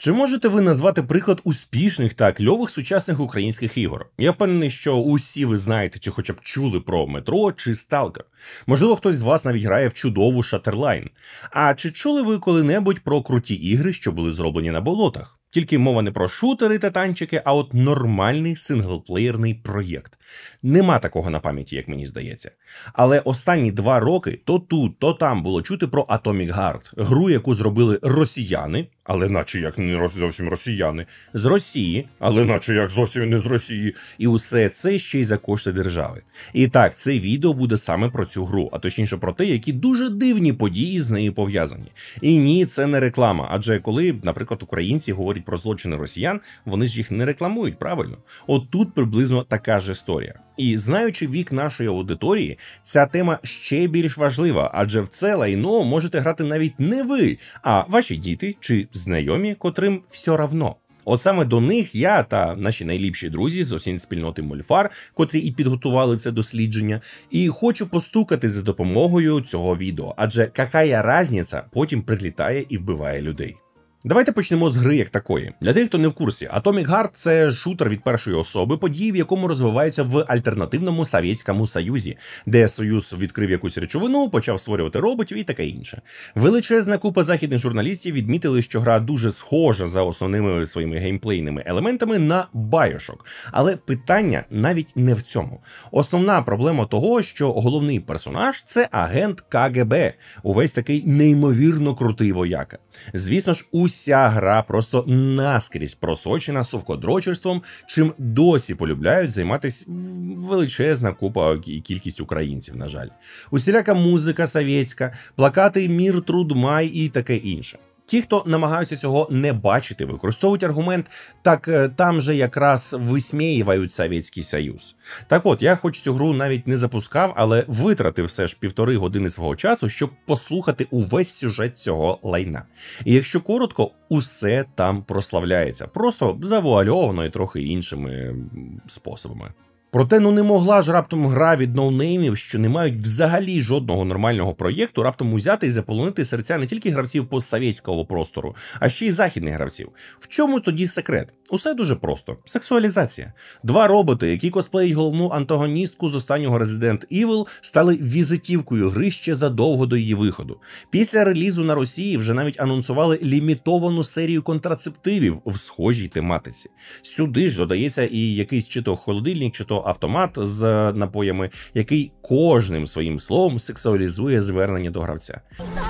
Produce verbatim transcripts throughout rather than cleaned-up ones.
Чи можете ви назвати приклад успішних та кльових сучасних українських ігор? Я впевнений, що усі ви знаєте чи хоча б чули про Метро чи Сталкер. Можливо, хтось з вас навіть грає в чудову Shatterline. А чи чули ви коли-небудь про круті ігри, що були зроблені на болотах? Тільки мова не про шутери та танчики, а от нормальний синглплеєрний проєкт. Нема такого на пам'яті, як мені здається. Але останні два роки то тут, то там було чути про Atomic Heart, гру, яку зробили росіяни, але наче як не зовсім росіяни, з Росії, але наче як зовсім не з Росії, і усе це ще й за кошти держави. І так, це відео буде саме про цю гру, а точніше про те, які дуже дивні події з нею пов'язані. І ні, це не реклама, адже коли, наприклад, українці говорять про злочини росіян, вони ж їх не рекламують, правильно? От тут приблизно така ж історія. І знаючи вік нашої аудиторії, ця тема ще більш важлива, адже в це лайно можете грати навіть не ви, а ваші діти чи знайомі, котрим все равно. От саме до них я та наші найліпші друзі з осінь спільноти Мольфар, котрі і підготували це дослідження, і хочу постукати за допомогою цього відео, адже какая разниця потім прилітає і вбиває людей. Давайте почнемо з гри як такої. Для тих, хто не в курсі, Atomic Heart – це шутер від першої особи, події в якому розвиваються в альтернативному Совєтському Союзі, де Союз відкрив якусь речовину, почав створювати роботів і таке інше. Величезна купа західних журналістів відмітили, що гра дуже схожа за основними своїми геймплейними елементами на Bioshock. Але питання навіть не в цьому. Основна проблема того, що головний персонаж – це агент ка ге бе, увесь такий неймовірно крутий вояка. Звісно ж, уся гра просто наскрізь просочена совкодрочерством, чим досі полюбляють займатися величезна купа і кількість українців, на жаль. Усіляка музика совєтська, плакати «Мір, труд, май» і таке інше. Ті, хто намагаються цього не бачити, використовують аргумент «так там же якраз висміюють Совєтський Союз». Так от, я хоч цю гру навіть не запускав, але витратив все ж півтори години свого часу, щоб послухати увесь сюжет цього лайна. І якщо коротко, усе там прославляється, просто завуальовано і трохи іншими способами. Проте, ну не могла ж раптом гра від ноунеймів, що не мають взагалі жодного нормального проєкту, раптом узяти і заполонити серця не тільки гравців постсовєтського простору, а ще й західних гравців. В чому тоді секрет? Усе дуже просто. Сексуалізація. Два роботи, які косплеють головну антагоністку з останнього Resident Evil, стали візитівкою гри ще задовго до її виходу. Після релізу на Росії вже навіть анонсували лімітовану серію контрацептивів в схожій тематиці. Сюди ж додається і якийсь чи то холодильник, чи то автомат з напоями, який кожним своїм словом сексуалізує звернення до гравця.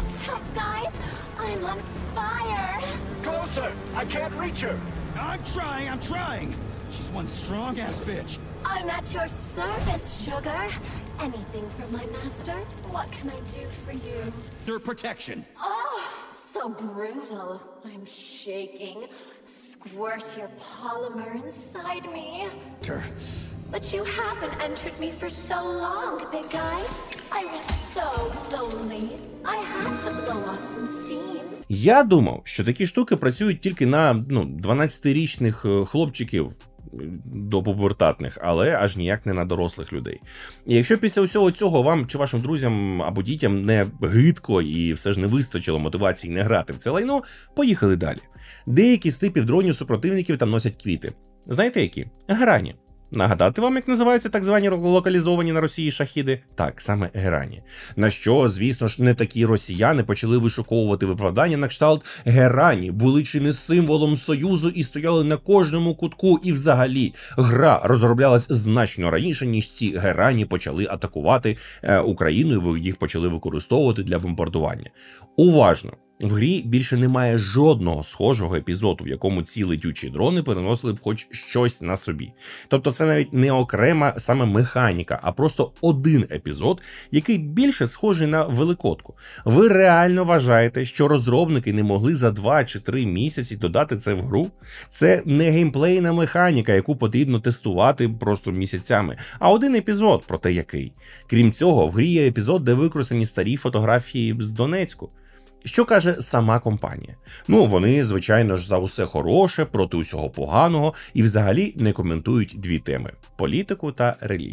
I'm trying, I'm trying. She's one strong ass bitch. I'm at your service, sugar. Anything from my master? What can I do for you? Your protection. Oh, so brutal. I'm shaking. Squirt your polymer inside me. But you haven't entered me for so long, big guy. I was so lonely. I had to blow off some steam. Я думав, що такі штуки працюють тільки на ну, дванадцятирічних хлопчиків до пубертатних, але аж ніяк не на дорослих людей. І якщо після усього цього вам чи вашим друзям або дітям не гидко і все ж не вистачило мотивації не грати в це лайно, поїхали далі. Деякі з типів дронів супротивників там носять квіти. Знаєте які? Грані. Нагадати вам, як називаються так звані локалізовані на Росії шахіди? Так, саме герані. На що, звісно ж, не такі росіяни почали вишуковувати виправдання на кшталт герані були чи не символом Союзу і стояли на кожному кутку, і взагалі гра розроблялась значно раніше, ніж ці герані почали атакувати е, Україну і їх почали використовувати для бомбардування. Уважно! В грі більше немає жодного схожого епізоду, в якому ці летючі дрони переносили б хоч щось на собі. Тобто це навіть не окрема саме механіка, а просто один епізод, який більше схожий на великодку. Ви реально вважаєте, що розробники не могли за два чи три місяці додати це в гру? Це не геймплейна механіка, яку потрібно тестувати просто місяцями, а один епізод, проте який. Крім цього, в грі є епізод, де використані старі фотографії з Донецьку. Що каже сама компанія? Ну, вони, звичайно ж, за усе хороше, проти усього поганого і взагалі не коментують дві теми – політику та релігію.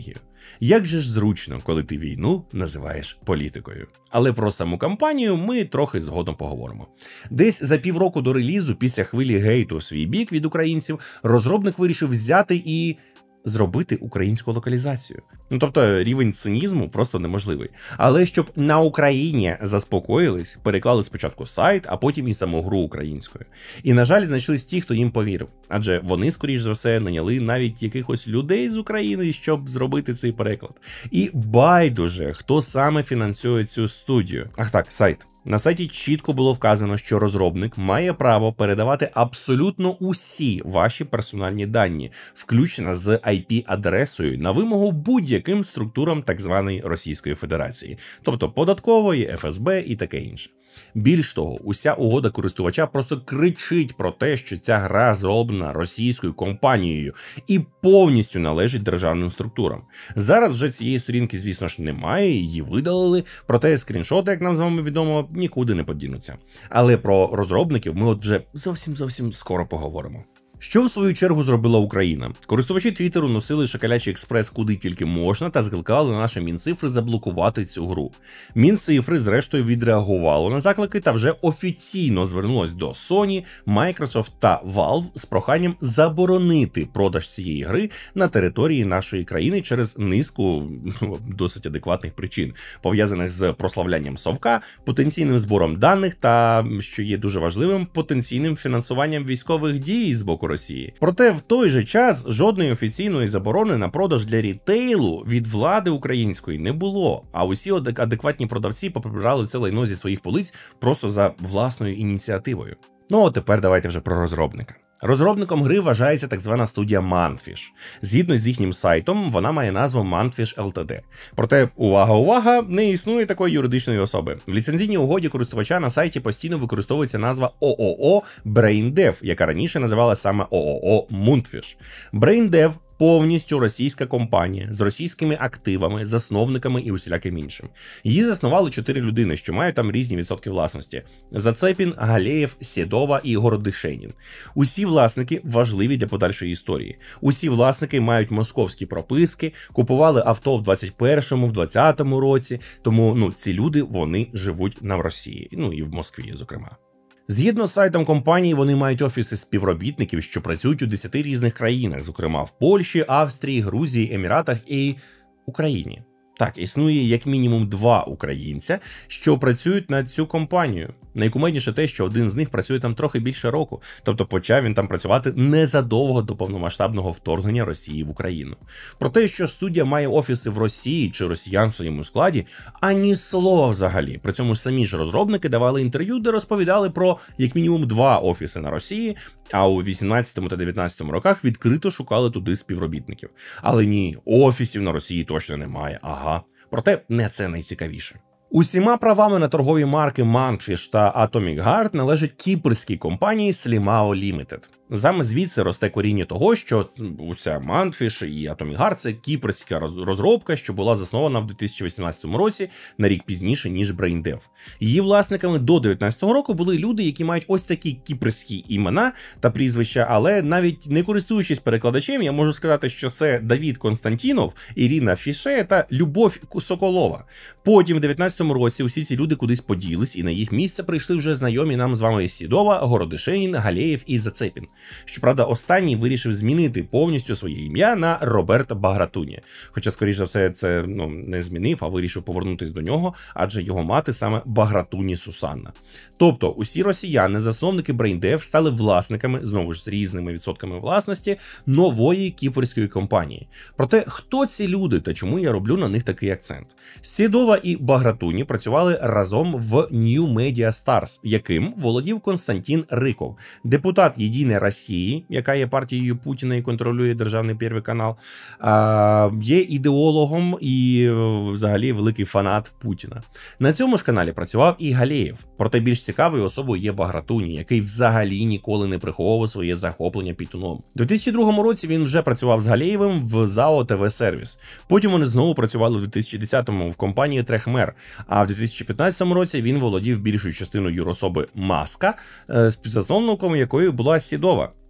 Як же ж зручно, коли ти війну називаєш політикою. Але про саму кампанію ми трохи згодом поговоримо. Десь за півроку до релізу, після хвилі гейту в свій бік від українців, розробник вирішив взяти і зробити українську локалізацію. Ну, тобто рівень цинізму просто неможливий. Але щоб на Україні заспокоїлись, переклали спочатку сайт, а потім і саму гру українською. І, на жаль, знайшлись ті, хто їм повірив. Адже вони, скоріш за все, наняли навіть якихось людей з України, щоб зробити цей переклад. І байдуже, хто саме фінансує цю студію. Ах так, сайт. На сайті чітко було вказано, що розробник має право передавати абсолютно усі ваші персональні дані, включно з ай пі-адресою, на вимогу будь-яким структурам так званої Російської Федерації, тобто податкової, еф ес бе і таке інше. Більш того, уся угода користувача просто кричить про те, що ця гра зроблена російською компанією і повністю належить державним структурам. Зараз вже цієї сторінки, звісно ж, немає, її видалили, проте скріншоти, як нам з вами відомо, нікуди не подінуться. Але про розробників ми от вже зовсім-зовсім скоро поговоримо. Що в свою чергу зробила Україна? Користувачі Твіттеру носили шакалячий експрес куди тільки можна та закликали на наші Мінцифри заблокувати цю гру. Мінцифри зрештою відреагувало на заклики та вже офіційно звернулось до Sony, Microsoft та Valve з проханням заборонити продаж цієї гри на території нашої країни через низку досить адекватних причин, пов'язаних з прославлянням совка, потенційним збором даних та, що є дуже важливим, потенційним фінансуванням військових дій з боку Росії. Проте в той же час жодної офіційної заборони на продаж для рітейлу від влади української не було, а усі адекватні продавці поприбирали це лайно зі своїх полиць просто за власною ініціативою. Ну а тепер давайте вже про розробника. Розробником гри вважається так звана студія Mantfish. Згідно з їхнім сайтом, вона має назву Mantfish ел те ді. Проте, увага-увага, не існує такої юридичної особи. В ліцензійній угоді користувача на сайті постійно використовується назва о о о BrainDev, яка раніше називалася саме о о о Mundfish. BrainDev – повністю російська компанія з російськими активами, засновниками і усіляким іншим. Її заснували чотири людини, що мають там різні відсотки власності: Зацепін, Галеєв, Сєдова і Городишенін. Усі власники важливі для подальшої історії. Усі власники мають московські прописки, купували авто в двадцять першому, в двадцятому році, тому ну, ці люди, вони живуть на Росії, ну і в Москві, зокрема. Згідно з сайтом компанії, вони мають офіси співробітників, що працюють у десяти різних країнах, зокрема в Польщі, Австрії, Грузії, Еміратах і Україні. Так, існує як мінімум два українця, що працюють на цю компанію. Найкумедніше те, що один з них працює там трохи більше року, тобто почав він там працювати незадовго до повномасштабного вторгнення Росії в Україну. Про те, що студія має офіси в Росії чи росіян в своєму складі, ані слова взагалі. При цьому самі ж розробники давали інтерв'ю, де розповідали про як мінімум два офіси на Росії, а у вісімнадцятому та дев'ятнадцятому роках відкрито шукали туди співробітників. Але ні, офісів на Росії точно немає, ага. Проте не це найцікавіше. Усіма правами на торгові марки Mantfish та Atomic Heart належать кіпрській компанії Slimao Limited. Саме звідси росте коріння того, що уся Mantfish і Atomic Heart – це кіпрська розробка, що була заснована в дві тисячі вісімнадцятому році, на рік пізніше, ніж BrainDev. Її власниками до дев'ятнадцятого року були люди, які мають ось такі кіпрські імена та прізвища, але навіть не користуючись перекладачем, я можу сказати, що це Давід Константінов, Ірина Фіше та Любов Соколова. Потім в дев'ятнадцятому році усі ці люди кудись поділись, і на їх місце прийшли вже знайомі нам з вами Сідова, Городишенін, Галеєв і Зацепін. Щоправда, останній вирішив змінити повністю своє ім'я на Роберт Багратуні. Хоча, скоріш за все, це ну, не змінив, а вирішив повернутися до нього, адже його мати саме Багратуні Сусанна. Тобто, усі росіяни, засновники BrainDev, стали власниками, знову ж з різними відсотками власності, нової кіпрської компанії. Проте, хто ці люди та чому я роблю на них такий акцент? Сєдова і Багратуні працювали разом в New Media Stars, яким володів Константин Риков, депутат Єдиної Росії, яка є партією Путіна і контролює державний Перший канал, а, є ідеологом і взагалі великий фанат Путіна. На цьому ж каналі працював і Галеєв, проте більш цікавою особою є Багратуні, який взагалі ніколи не приховував своє захоплення Пітуном. У дві тисячі другому році він вже працював з Галеєвим в ЗАО ТВ Сервіс. Потім вони знову працювали у дві тисячі десятому в компанії Трехмер, а в дві тисячі п'ятнадцятому році він володів більшою частиною юрособи Маска, співзасновником якої була Сідова.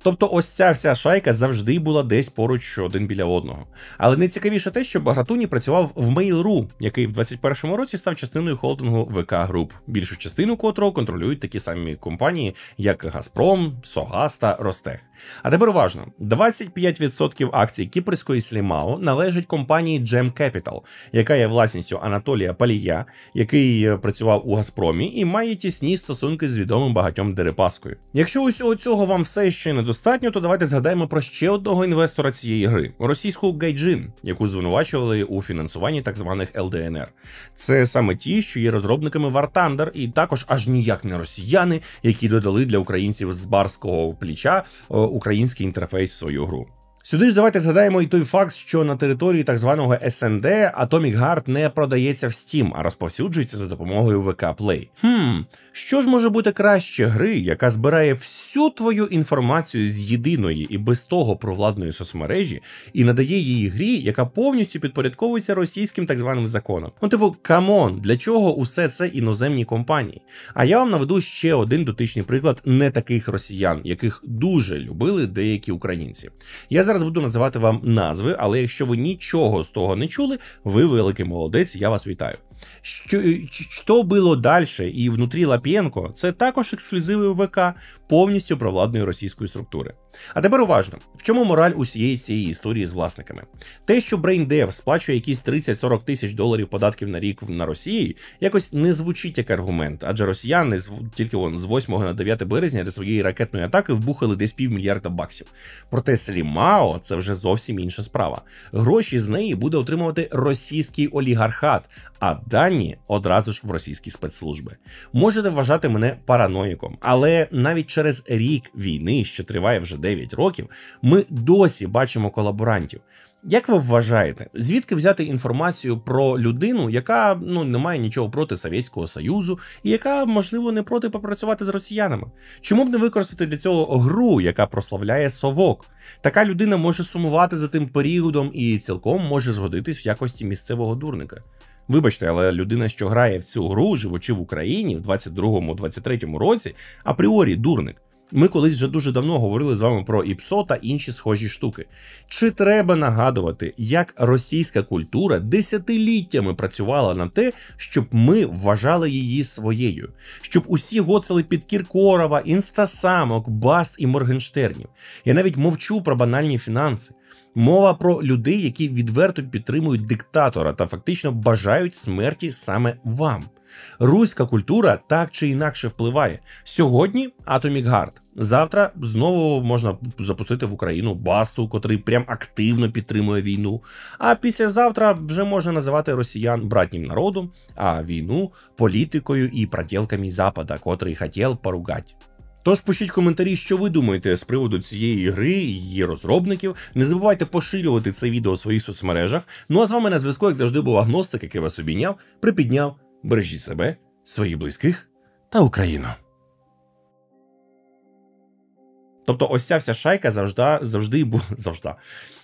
Тобто ось ця вся шайка завжди була десь поруч один біля одного. Але найцікавіше те, що Багратуні працював в Mail.ru, який в двадцять першому році став частиною холдингу ВК Груп, більшу частину котрого контролюють такі самі компанії, як Газпром, Согаз та Ростех. А тепер уважно, двадцять п'ять відсотків акцій кіпрської Слімао належать компанії Gem Capital, яка є власністю Анатолія Палія, який працював у Газпромі і має тісні стосунки з відомим багатьом Дерипаскою. Якщо усього цього вам все ще недостатньо, то давайте згадаємо про ще одного інвестора цієї гри – російську Гайджин, яку звинувачували у фінансуванні так званих ел де ен ер. Це саме ті, що є розробниками War Thunder, і також аж ніяк не росіяни, які додали для українців з барського плеча український інтерфейс в свою гру. Сюди ж давайте згадаємо і той факт, що на території так званого ес ен де Atomic Heart не продається в Steam, а розповсюджується за допомогою ве ка Play. Хм, що ж може бути краще гри, яка збирає всю твою інформацію з єдиної і без того провладної соцмережі і надає її грі, яка повністю підпорядковується російським так званим законам. Ну типу, камон, для чого усе це іноземні компанії? А я вам наведу ще один дотичний приклад не таких росіян, яких дуже любили деякі українці. Я зараз буду називати вам назви, але якщо ви нічого з того не чули, ви великий молодець, я вас вітаю. Що, що було далі і внутрі Лапєнко, це також ексклюзиви ВК повністю провладної російської структури. А тепер уважно, в чому мораль усієї цієї історії з власниками? Те, що BrainDev сплачує якісь тридцять-сорок тисяч доларів податків на рік на Росії, якось не звучить як аргумент, адже росіяни тільки вон з восьмого на дев'яте березня до своєї ракетної атаки вбухали десь півмільярда баксів. Проте Слімао – це вже зовсім інша справа. Гроші з неї буде отримувати російський олігархат, а дані одразу ж в російські спецслужби. Можете вважати мене параноїком, але навіть через рік війни, що триває вже дев'ять років, ми досі бачимо колаборантів. Як ви вважаєте, звідки взяти інформацію про людину, яка ну, не має нічого проти Совєтського Союзу і яка, можливо, не проти попрацювати з росіянами? Чому б не використати для цього гру, яка прославляє совок? Така людина може сумувати за тим періодом і цілком може згодитись в якості місцевого дурника. Вибачте, але людина, що грає в цю гру, живучи в Україні в двадцять другому - двадцять третьому році, апріорі дурник. Ми колись вже дуже давно говорили з вами про ІПСО та інші схожі штуки. Чи треба нагадувати, як російська культура десятиліттями працювала на те, щоб ми вважали її своєю? Щоб усі гоцали під Кіркорова, Інстасамок, Баст і Моргенштернів. Я навіть мовчу про банальні фінанси. Мова про людей, які відверто підтримують диктатора та фактично бажають смерті саме вам. Руська культура так чи інакше впливає. Сьогодні Atomic Heart, завтра знову можна запустити в Україну Басту, котрий прям активно підтримує війну, а післязавтра вже можна називати росіян братнім народом, а війну політикою і проділками Запада, котрий хотів поругати. Тож пишіть коментарі, що ви думаєте з приводу цієї гри і її розробників. Не забувайте поширювати це відео у своїх соцмережах. Ну а з вами на зв'язку, як завжди, був агностик, який вас обійняв, припідняв. Бережіть себе, своїх близьких та Україну. Тобто ось ця вся шайка завжди, завжди, завжди,